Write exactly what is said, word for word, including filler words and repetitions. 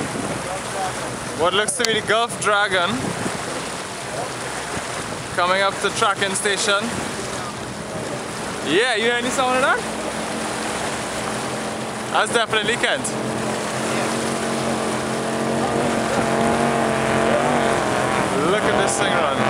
what looks to be the Gulf Dragon coming up to tracking station. Yeah, you hear any sound of that? That's definitely Kent. Look at this thing run.